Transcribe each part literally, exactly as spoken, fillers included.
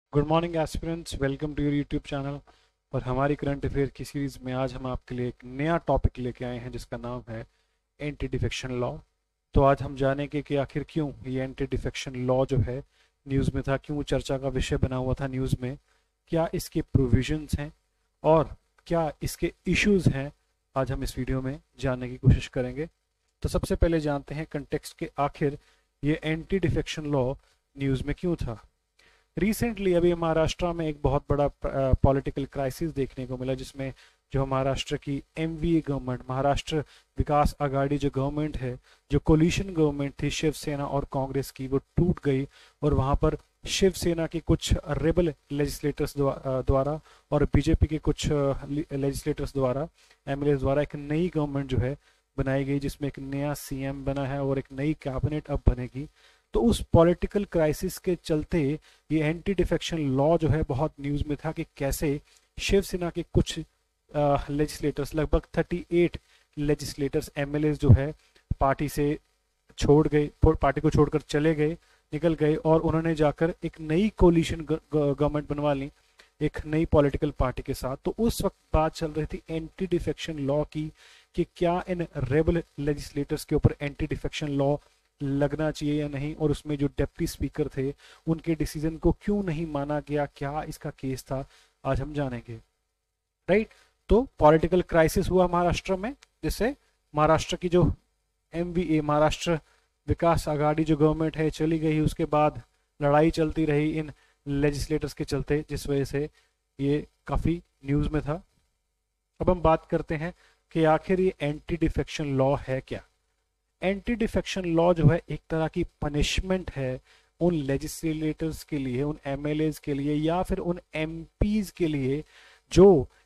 Good morning aspirants, welcome to your YouTube channel. और हमारी current affair की series में आज हम आपके लिए एक नया टॉपिक लेके आए हैं जिसका नाम है एंटी डिफेक्शन लॉ। तो आज हम जानेंगे कि आखिर क्यों ये एंटी डिफेक्शन लॉ जो है न्यूज़ में था, क्यों चर्चा का विषय बना हुआ था न्यूज़ में, क्या इसके प्रोविजंस हैं और क्या इसके इश्यूज हैं। आज हम इस वीडियो में जानने की कोशिश करेंगे। तो सबसे पहले जानते हैं कंटेक्स्ट के, आखिर ये एंटी डिफेक्शन लॉ न्यूज़ में क्यों था। रिसेंटली अभी महाराष्ट्र में एक बहुत बड़ा पॉलिटिकल क्राइसिस देखने को मिला, जिसमें जो महाराष्ट्र की एमवीए गवर्नमेंट, महाराष्ट्र विकास आघाड़ी जो गवर्नमेंट है, जो कोलिशन गवर्नमेंट थी शिवसेना और कांग्रेस की, वो टूट गई। और वहां पर शिवसेना के कुछ रेबल लेजिस्लेटर्स द्वारा और बीजेपी के कुछ लेजिस्लेटर्स द्वारा, एमएलए द्वारा एक नई गवर्नमेंट जो है बनाई गई, जिसमें एक नया सीएम बना है और एक नई कैबिनेट अब बनेगी। तो उस पॉलिटिकल क्राइसिस के चलते ये एंटी डिफेक्शन लॉ जो है बहुत न्यूज़ में था कि कैसे शिवसेना के कुछ लेजिस्लेटर्स, लगभग अड़तीस लेजिस्लेटर्स, एमएलए जो है पार्टी से छोड़ गए, पार्टी को छोड़कर चले गए, निकल गए और उन्होंने जाकर एक नई कोलिशन गवर्नमेंट बनवा ली एक नई पॉलिटिकल पार्टी के साथ। तो उस वक्त बात चल रही थी एंटी डिफेक्शन लॉ की कि क्या इन रेबल लेजिस्लेटर्स के ऊपर एंटी डिफेक्शन लॉ लगना चाहिए या नहीं, और उसमें जो डिप्टी स्पीकर थे उनके डिसीजन को क्यों नहीं माना गया, क्या इसका केस था, आज हम जानेंगे। राइट। तो पॉलिटिकल क्राइसिस हुआ महाराष्ट्र में, जिससे महाराष्ट्र की जो एमवीए, महाराष्ट्र विकास आघाड़ी जो गवर्नमेंट है, चली गई। उसके बाद लड़ाई चलती रही इन लेजिस्लेटर्स के चलते, जिस वजह से ये काफी न्यूज में था। अब हम बात करते हैं कि आखिर ये एंटी डिफेक्शन लॉ है क्या। एंटी डिफेक्शन लॉ जो है एक तरह की पनिशमेंट है उन लेजिस्लेटर्स के लिए, उन एमएलए के लिए या फिर उन एमपीज के लिए जो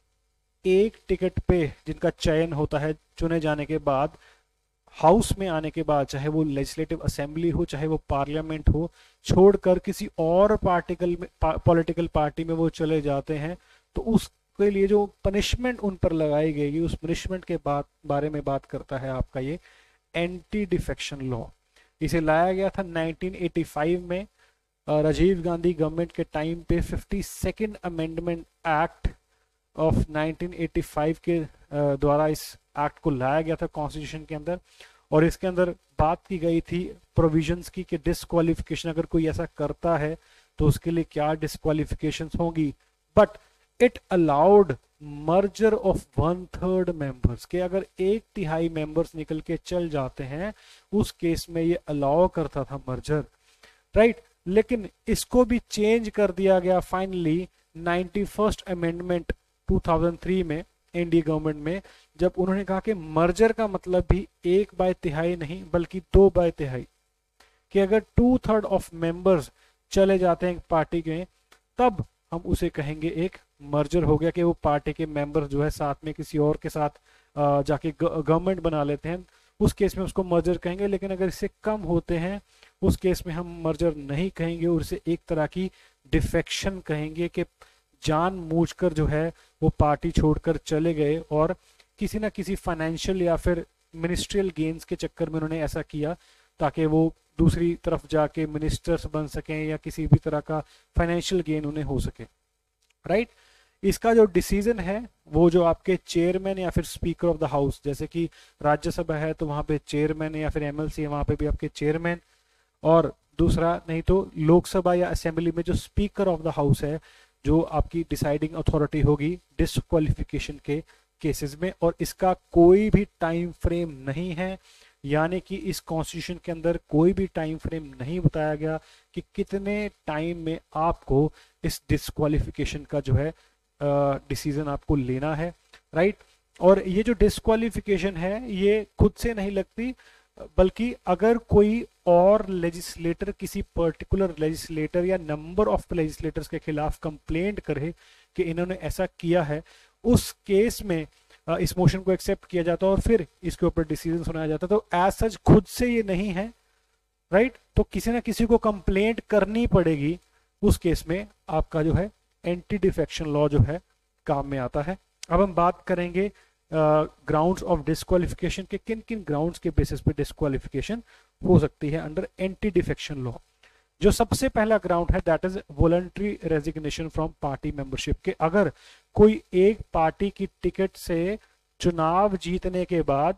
एक टिकट पे, जिनका चयन होता है चुने जाने के बाद, हाउस में आने के बाद, चाहे वो लेजिस्लेटिव असेंबली हो चाहे वो पार्लियामेंट हो, छोड़कर किसी और पार्टिकल में पॉलिटिकल पार्टी में वो चले जाते हैं। तो उसके लिए जो पनिशमेंट उन पर लगाई गई, उस पनिशमेंट के बाद बारे में बात करता है आपका ये एंटी डिफेक्शन लॉ। इसे लाया गया था नाइनटीन एटी फाइव में, राजीव गांधी गवर्नमेंट के टाइम पे fifty second amendment act of nineteen eighty five के द्वारा इस एक्ट को लाया गया था कॉन्स्टिट्यूशन के अंदर। और इसके अंदर बात की गई थी प्रोविजंस की कि डिस्क्वालिफिकेशन अगर कोई ऐसा करता है तो उसके लिए क्या डिस्क्वालिफिकेशन होंगी। But it allowed merger of one third members, के अगर एक तिहाई मेंबर्स निकल के चल जाते हैं, उस केस में ये अलाउ करता था मर्जर। राइट। लेकिन इसको भी चेंज कर दिया गया finally ninety first amendment two thousand three में, एनडीए गवर्नमेंट में, जब उन्होंने कहा कि मर्जर का मतलब भी एक बाय तिहाई नहीं बल्कि दो बाय तिहाई, कि अगर टू थर्ड ऑफ मेंबर्स चले जाते हैं पार्टी के, तब हम उसे कहेंगे एक मर्जर हो गया, कि वो पार्टी के मेंबर जो है साथ में किसी और के साथ जाके गवर्नमेंट बना लेते हैं, उस केस में उसको मर्जर कहेंगे। लेकिन अगर इससे कम होते हैं उस केस में हम मर्जर नहीं कहेंगे और इसे एक तरह की डिफेक्शन कहेंगे, कि जानबूझकर जो है वो पार्टी छोड़कर चले गए और किसी ना किसी फाइनेंशियल या फिर मिनिस्ट्रियल गेन्स के चक्कर में उन्होंने ऐसा किया ताकि वो दूसरी तरफ जाके मिनिस्टर्स बन सकें या किसी भी तरह का फाइनेंशियल गेन उन्हें हो सके। राइट। इसका जो डिसीजन है वो जो आपके चेयरमैन या फिर स्पीकर ऑफ द हाउस, जैसे कि राज्यसभा है तो वहां पे चेयरमैन या फिर एमएलसी है, वहां पे भी आपके चेयरमैन, और दूसरा नहीं तो लोकसभा या असेंबली में जो स्पीकर ऑफ द हाउस है, जो आपकी डिसाइडिंग अथॉरिटी होगी डिस्क्वालिफिकेशन के केसेस में। और इसका कोई भी टाइम फ्रेम नहीं है, यानी कि इस कॉन्स्टिट्यूशन के अंदर कोई भी टाइम फ्रेम नहीं बताया गया कि कितने टाइम में आपको इस डिस्क्वालिफिकेशन का जो है डिसीजन आपको लेना है। राइट। और ये जो डिस्क्वालिफिकेशन है ये खुद से नहीं लगती, बल्कि अगर कोई और लेजिस्लेटर किसी पर्टिकुलर लेजिस्लेटर या नंबर ऑफ लेजिस्लेटर्स के खिलाफ कंप्लेंट करे कि इन्होंने ऐसा किया है, उस केस में इस मोशन को एक्सेप्ट किया जाता है और फिर इसके ऊपर डिसीजन सुनाया जाता है। तो एज सच खुद से ये नहीं है। राइट। तो किसी ना किसी को कंप्लेंट करनी पड़ेगी, उस केस में आपका जो है एंटी डिफेक्शन लॉ जो है काम में आता है। अब हम बात करेंगे ग्राउंड्स ऑफ डिस्क्वालिफिकेशन के, किन किन ग्राउंड्स के बेसिस पे डिस्क्वालिफिकेशन हो सकती है अंडर एंटी डिफेक्शन लॉ। जो सबसे पहला ग्राउंड है that is voluntary resignation from party membership, के अगर कोई एक पार्टी की टिकट से चुनाव जीतने के बाद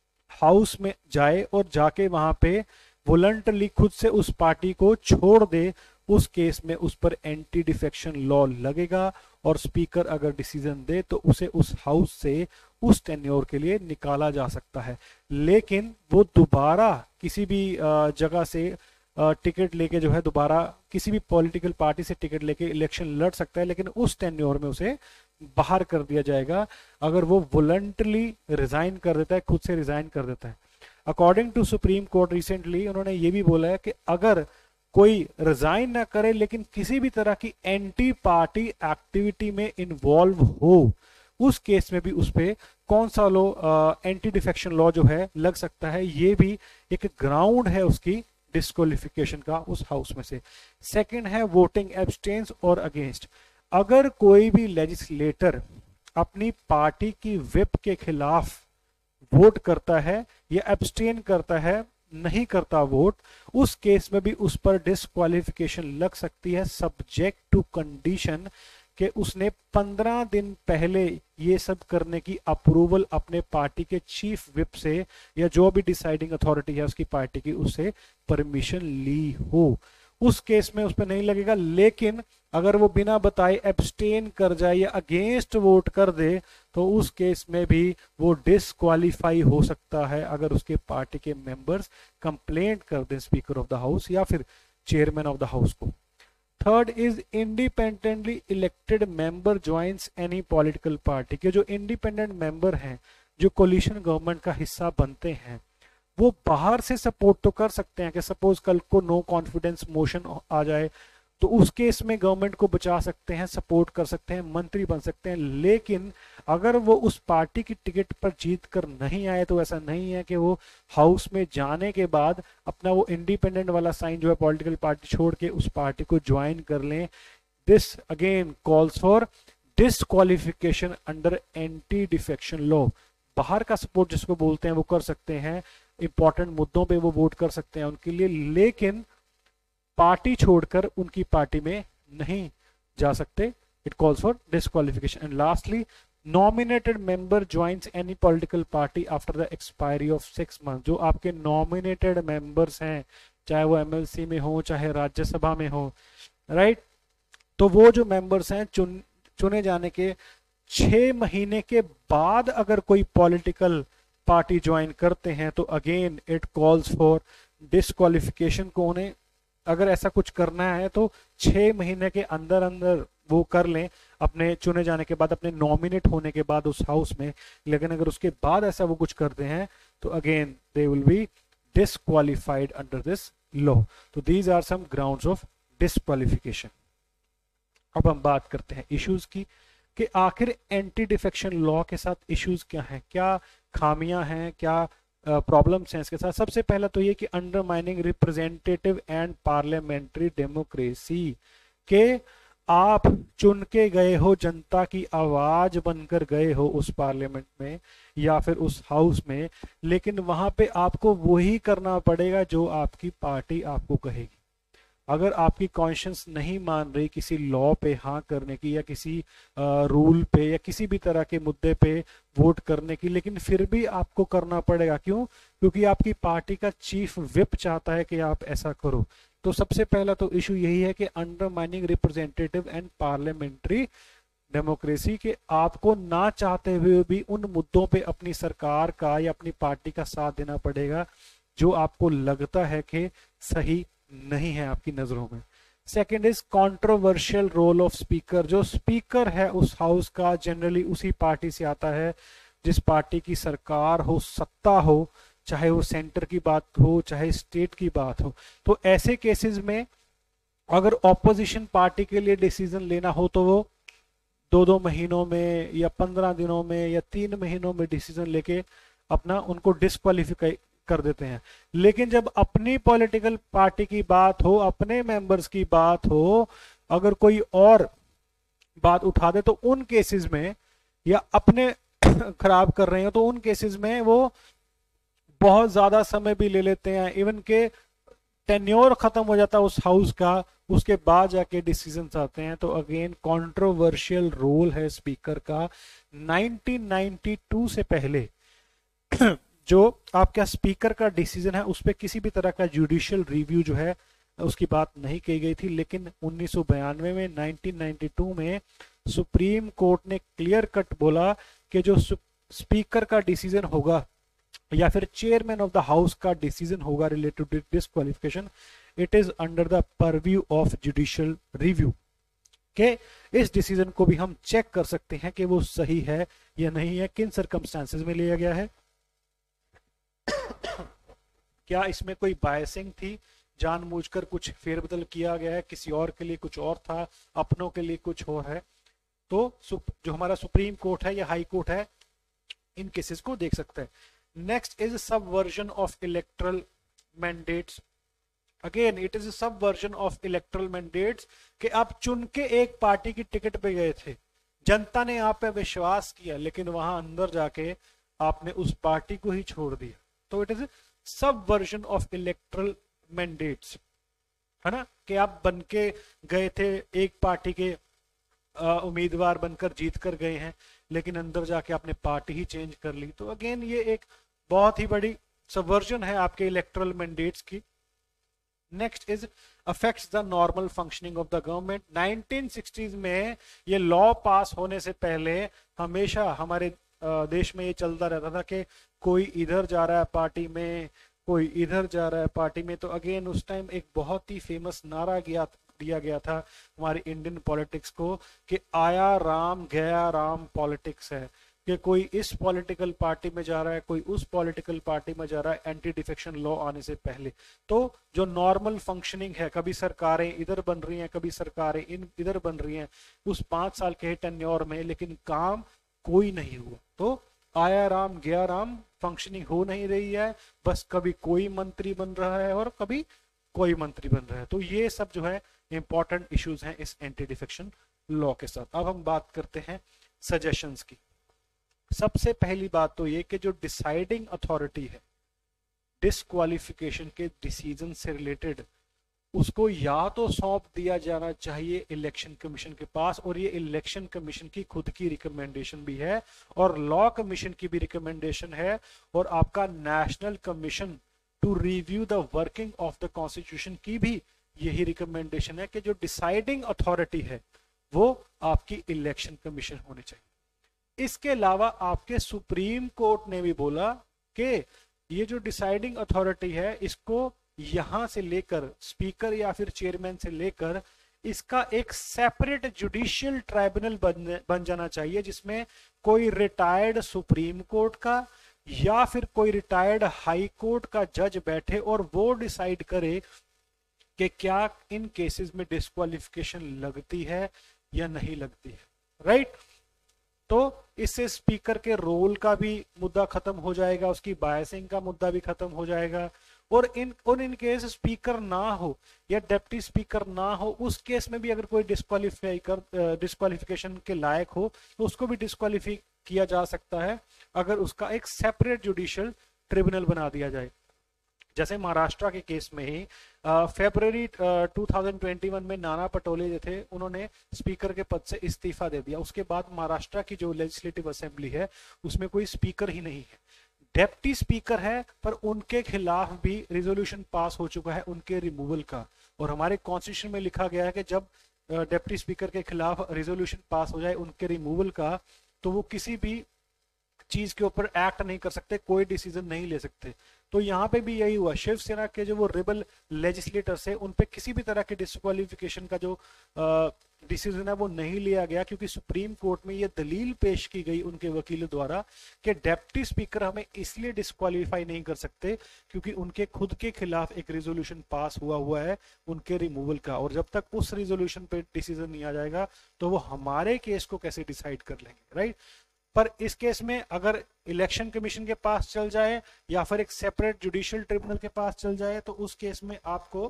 हाउस में जाए और जाके वहां पे वॉलंटरली खुद से उस पार्टी को छोड़ दे, उस केस में उस पर एंटी डिफेक्शन लॉ लगेगा और स्पीकर अगर डिसीजन दे तो उसे उस हाउस से उस टेन्योर के लिए निकाला जा सकता है। लेकिन वो दोबारा किसी भी जगह से टिकट लेके जो है दोबारा किसी भी पॉलिटिकल पार्टी से टिकट लेके इलेक्शन लड़ सकता है, लेकिन उस टेन्योर में उसे बाहर कर दिया जाएगा अगर वो वॉलंटरली रिजाइन कर देता है, खुद से रिजाइन कर देता है। According to supreme court recently उन्होंने ये भी बोला है कि अगर कोई रिजाइन ना करे लेकिन किसी भी तरह की एंटी पार्टी एक्टिविटी में इन्वॉल्व हो, उस केस में भी उस पर कौन सा लॉ, एंटी डिफेक्शन लॉ जो है लग सकता है। ये भी एक ग्राउंड है उसकी डिस्क्वालिफिकेशन का उस हाउस में से। सेकंड है वोटिंग एब्सटेंस और अगेंस्ट। अगर कोई भी लेजिस्लेटर अपनी पार्टी की व्हिप के खिलाफ वोट करता है या एब्सटेन करता है, नहीं करता वोट, उस केस में भी उस पर डिस्क्वालिफिकेशन लग सकती है सब्जेक्ट टू कंडीशन कि उसने पंद्रह दिन पहले ये सब करने की अप्रूवल अपने पार्टी के चीफ विप से या जो भी डिसाइडिंग अथॉरिटी है उसकी पार्टी की, उससे परमिशन ली हो। उस केस में उस पर नहीं लगेगा। लेकिन अगर वो बिना बताए एब्सटेन कर जाए या अगेंस्ट वोट कर दे तो उस केस में भी वो डिसक्वालीफाई हो सकता है अगर उसके पार्टी के मेंबर्स कंप्लेंट कर दें स्पीकर ऑफ द हाउस या फिर चेयरमैन ऑफ द हाउस को। Third is independently elected member joins any political party. के जो इंडिपेंडेंट मेंबर हैं जो कोलिशन गवर्नमेंट का हिस्सा बनते हैं वो बाहर से सपोर्ट तो कर सकते हैं कि सपोज कल को नो कॉन्फिडेंस मोशन आ जाए तो उस केस में गवर्नमेंट को बचा सकते हैं, सपोर्ट कर सकते हैं, मंत्री बन सकते हैं। लेकिन अगर वो उस पार्टी की टिकट पर जीत कर नहीं आए तो ऐसा नहीं है कि वो हाउस में जाने के बाद अपना वो इंडिपेंडेंट वाला साइन जो है पॉलिटिकल पार्टी छोड़ के उस पार्टी को ज्वाइन कर लें। This again calls for disqualification under anti defection law. बाहर का सपोर्ट जिसको बोलते हैं वो कर सकते हैं, इंपॉर्टेंट मुद्दों पे वो वोट कर सकते हैं उनके लिए, लेकिन पार्टी छोड़कर उनकी पार्टी में नहीं जा सकते। It calls for disqualification. And lastly nominated member joins any political party after the expiry of six month. जो आपके नॉमिनेटेड मेंबर्स हैं चाहे वो एमएलसी में हो चाहे राज्यसभा में हो, राइट, तो वो जो मेंबर्स हैं चुन चुने जाने के छह महीने के बाद अगर कोई पॉलिटिकल पार्टी ज्वाइन करते हैं तो again it calls for disqualification को उन्हें अगर ऐसा कुछ करना है तो छह महीने के अंदर अंदर वो कर लें अपने चुने जाने के बाद, अपने नॉमिनेट होने के बाद उस हाउस में। लेकिन अगर उसके बाद ऐसा वो कुछ करते हैं तो again they will be disqualified under this law. तो these are some grounds of disqualification. अब हम बात करते हैं इश्यूज की कि आखिर एंटी डिफेक्शन लॉ के साथ इश्यूज क्या हैं, क्या खामियां हैं, क्या प्रॉब्लम्स uh, हैं इसके साथ। सबसे पहला तो ये कि undermining representative and parliamentary democracy, के आप चुन के गए हो, जनता की आवाज बनकर गए हो उस पार्लियामेंट में या फिर उस हाउस में, लेकिन वहां पे आपको वही करना पड़ेगा जो आपकी पार्टी आपको कहेगी। अगर आपकी कॉन्शियंस नहीं मान रही किसी लॉ पे हाँ करने की या किसी रूल पे या किसी भी तरह के मुद्दे पे वोट करने की, लेकिन फिर भी आपको करना पड़ेगा। क्यों? क्योंकि आपकी पार्टी का चीफ विप चाहता है कि आप ऐसा करो। तो सबसे पहला तो इशू यही है कि undermining representative and parliamentary democracy, के आपको ना चाहते हुए भी उन मुद्दों पे अपनी सरकार का या अपनी पार्टी का साथ देना पड़ेगा जो आपको लगता है कि सही नहीं है आपकी नजरों में। Second is controversial role of speaker. जो स्पीकर है उस हाउस का जनरली उसी पार्टी से आता है जिस पार्टी की सरकार हो, सत्ता हो, चाहे वो सेंटर की बात हो चाहे स्टेट की बात हो। तो ऐसे केसेस में अगर ऑपोजिशन पार्टी के लिए डिसीजन लेना हो तो वो दो दो महीनों में या पंद्रह दिनों में या तीन महीनों में डिसीजन लेके अपना उनको डिस्क्वालिफाई कर देते हैं। लेकिन जब अपनी पॉलिटिकल पार्टी की बात हो, अपने मेंबर्स की बात हो, अगर कोई और बात उठा दे तो उन केसेस में, या अपने खराब कर रहे हो तो उन केसेस में वो बहुत ज्यादा समय भी ले लेते हैं। इवन के टेन्योर खत्म हो जाता है उस हाउस का, उसके बाद जाके डिसीजंस आते हैं। तो अगेन कंट्रोवर्शियल रोल है स्पीकर का। नाइनटीन नाइंटी टू से पहले जो आपका स्पीकर का डिसीजन है उस पर किसी भी तरह का जुडिशियल रिव्यू जो है उसकी बात नहीं की गई थी, लेकिन उन्नीस सौ बयानवे में नाइनटीन नाइंटी टू में सुप्रीम कोर्ट ने क्लियर कट बोला कि जो स्पीकर का डिसीजन होगा या फिर चेयरमैन ऑफ द हाउस का डिसीजन होगा related to disqualification, it is under the purview of judicial review, के इस डिसीजन को भी हम चेक कर सकते हैं कि वो सही है या नहीं है, किन सर्कमस्टांसेस में लिया गया है, क्या इसमें कोई बायसिंग थी, जानबूझकर कुछ फेरबदल किया गया है, किसी और के लिए कुछ और था, अपनों के लिए कुछ और है। तो जो हमारा सुप्रीम कोर्ट है या हाई कोर्ट है इन केसेस को देख सकते हैं। Next is subversion of electoral mandates. Again it is subversion of electoral mandates कि आप चुन के एक पार्टी की टिकट पे गए थे, जनता ने आप पे विश्वास किया, लेकिन वहां अंदर जाके आपने उस पार्टी को ही छोड़ दिया। तो it is subversion of electoral mandates, है ना, कि आप बन के गए थे, एक पार्टी के उम्मीदवार बनकर जीत कर गए हैं, लेकिन अंदर जाके आपने पार्टी ही चेंज कर ली। तो अगेन ये एक बहुत ही बड़ी सबवर्जन है आपके इलेक्ट्रल मैंडेट्स की। Next is affects the normal functioning of the government. Nineteen sixties में ये लॉ पास होने से पहले हमेशा हमारे देश में ये चलता रहता था कि कोई इधर जा रहा है पार्टी में, कोई इधर जा रहा है पार्टी में। तो अगेन उस टाइम एक बहुत ही फेमस नारा गया दिया गया था हमारी इंडियन पॉलिटिक्स को कि आया राम गया राम पॉलिटिक्स है, कि कोई इस पॉलिटिकल पार्टी में जा रहा है, कोई उस पॉलिटिकल पार्टी में जा रहा है एंटी डिफेक्शन लॉ आने से पहले। तो जो नॉर्मल फंक्शनिंग है, कभी सरकारें इधर बन रही हैं, कभी सरकारें इन इधर बन रही हैं उस पांच साल के टेन्योर में, लेकिन काम कोई नहीं हुआ। तो आया राम गया राम फंक्शनिंग हो नहीं रही है, बस कभी कोई मंत्री बन रहा है और कभी कोई मंत्री बन रहा है। तो ये सब जो है इंपॉर्टेंट इश्यूज हैं इस एंटी डिफेक्शन लॉ के साथ। अब हम बात करते हैं सजेशंस की। सबसे पहली बात तो ये कि जो डिसाइडिंग अथॉरिटी है डिस्क्वालिफिकेशन के डिसीजन से रिलेटेड, उसको या तो सौंप दिया जाना चाहिए इलेक्शन कमीशन के पास, और ये इलेक्शन कमीशन की खुद की रिकमेंडेशन भी है और लॉ कमीशन की भी रिकमेंडेशन है, और आपका national commission to review the working of the constitution की भी यही रिकमेंडेशन है कि जो डिसाइडिंग अथॉरिटी है वो आपकी इलेक्शन कमीशन होनी चाहिए। इसके अलावा आपके सुप्रीम कोर्ट ने भी बोला कि ये जो डिसाइडिंग अथॉरिटी है इसको यहां से लेकर स्पीकर या फिर चेयरमैन से लेकर इसका एक सेपरेट जुडिशियल ट्राइब्यूनल बन, बन जाना चाहिए, जिसमें कोई रिटायर्ड सुप्रीम कोर्ट का या फिर कोई रिटायर्ड हाई कोर्ट का जज बैठे और वो डिसाइड करे कि क्या इन केसेस में डिस्क्वालिफिकेशन लगती है या नहीं लगती है। राइट, तो इससे स्पीकर के रोल का भी मुद्दा खत्म हो जाएगा, उसकी बायसिंग का मुद्दा भी खत्म हो जाएगा, और इन और इन केस स्पीकर ना हो या डिप्टी स्पीकर ना हो, उस केस में भी अगर कोई डिस्क्वालीफाई कर डिस्क्वालिफिकेशन के लायक हो तो उसको भी डिस्क्वालीफाई किया जा सकता है अगर उसका एक सेपरेट जुडिशियल ट्रिब्यूनल बना दिया जाए। जैसे महाराष्ट्र के केस में ही फरवरी टू थाउजेंड ट्वेंटी वन में नाना पटोले जो थे उन्होंने स्पीकर के पद से इस्तीफा दे दिया। उसके बाद महाराष्ट्र की जो लेजिस्लेटिव असेंबली है उसमें कोई स्पीकर ही नहीं है, डेप्टी स्पीकर है, पर उनके खिलाफ भी रिजोल्यूशन पास हो चुका है उनके रिमूवल का। और हमारे कॉन्स्टिट्यूशन में लिखा गया है कि जब डेप्टी स्पीकर के खिलाफ रिजोल्यूशन पास हो जाए उनके रिमूवल का, तो वो किसी भी चीज के ऊपर एक्ट नहीं कर सकते, कोई डिसीजन नहीं ले सकते। तो यहाँ पे भी यही हुआ, शिवसेना के जो वो रिबल लेजिस्लेटर्स है उन पे किसी भी तरह के डिस्क्वालिफिकेशन का जो डिसीजन है वो नहीं लिया गया, क्योंकि सुप्रीम कोर्ट में ये दलील पेश की गई उनके वकीलों द्वारा कि डेप्टी स्पीकर हमें इसलिए डिस्क्वालीफाई नहीं कर सकते क्योंकि उनके खुद के खिलाफ एक रिजोल्यूशन पास हुआ हुआ है उनके रिमूवल का, और जब तक उस रिजोल्यूशन पे डिसीजन नहीं आ जाएगा तो वो हमारे केस को कैसे डिसाइड कर लेंगे। राइट, पर इस केस में अगर इलेक्शन कमीशन के पास चल जाए या फिर एक सेपरेट जुडिशियल ट्रिब्यूनल के पास चल जाए तो उस केस में आपको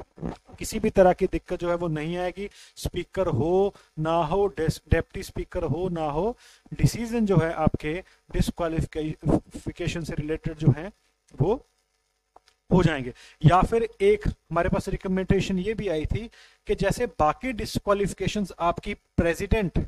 किसी भी तरह की दिक्कत जो है वो नहीं आएगी, स्पीकर हो ना हो, डेप्टी स्पीकर हो ना हो, डिसीजन जो है आपके डिस्क्वालिफिकेशन से रिलेटेड जो है वो हो जाएंगे। या फिर एक हमारे पास रिकमेंडेशन ये भी आई थी कि जैसे बाकी डिस्क्वालिफिकेशंस आपकी प्रेसिडेंट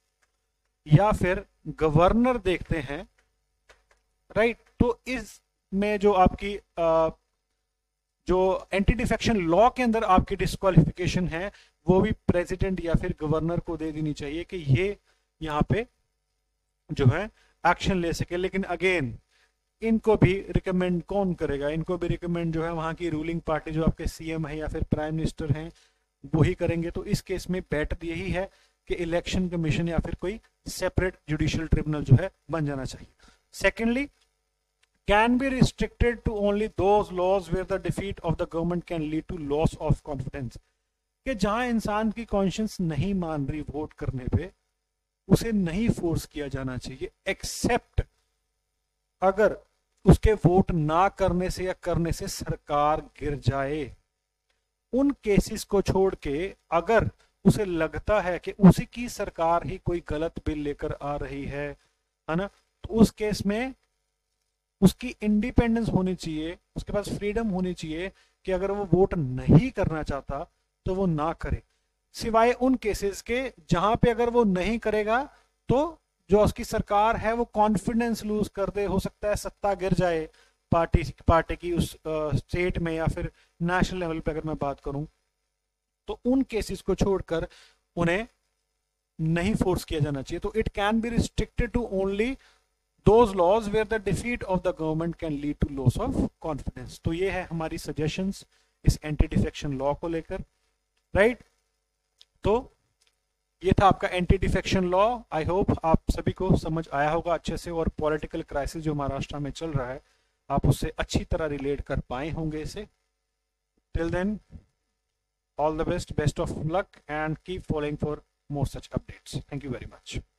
या फिर गवर्नर देखते हैं, राइट, तो इसमें जो आपकी आ, जो एंटी डिफेक्शन लॉ के अंदर आपकी डिस्क्वालिफिकेशन है वो भी प्रेसिडेंट या फिर गवर्नर को दे देनी चाहिए कि ये यहाँ पे जो है एक्शन ले सके। लेकिन अगेन इनको भी रिकमेंड कौन करेगा? इनको भी रिकमेंड जो है वहां की रूलिंग पार्टी जो आपके सीएम है या फिर प्राइम मिनिस्टर हैं वो ही करेंगे। तो इस केस में बेटर यही है कि इलेक्शन कमीशन या फिर कोई सेपरेट जुडिशियल ट्रिब्यूनल जो है बन जाना चाहिए। Secondly, can be restricted to only those laws where the defeat of the government can lead to loss of confidence, कि जहां इंसान की कॉन्शियंस नहीं मान रही वोट करने पे उसे नहीं फोर्स किया जाना चाहिए, एक्सेप्ट अगर उसके वोट ना करने से या करने से सरकार गिर जाए। उन केसेस को छोड़ के अगर उसे लगता है कि उसी की सरकार ही कोई गलत बिल लेकर आ रही है है ना, तो उस केस में उसकी इंडिपेंडेंस होनी चाहिए, उसके पास फ्रीडम होनी चाहिए कि अगर वो वोट नहीं करना चाहता तो वो ना करे, सिवाय उन केसेस के जहां पे अगर वो नहीं करेगा तो जो उसकी सरकार है वो कॉन्फिडेंस लूज कर दे, हो सकता है सत्ता गिर जाए पार्टी पार्टी की उस स्टेट में या फिर नेशनल लेवल पे अगर मैं बात करूं, तो उन केसेस को छोड़कर उन्हें नहीं फोर्स किया जाना चाहिए। तो it can be restricted to only those laws where the defeat of the government can lead to loss of confidence. तो ये है हमारी सजेशंस इस एंटी डिफेक्शन लॉ को लेकर, राइट। तो ये था आपका anti defection law. I hope आप सभी को समझ आया होगा अच्छे से, और पॉलिटिकल क्राइसिस जो महाराष्ट्र में चल रहा है आप उससे अच्छी तरह रिलेट कर पाए होंगे इसे। Till then, all the best, best of luck, and keep following for more such updates. Thank you very much.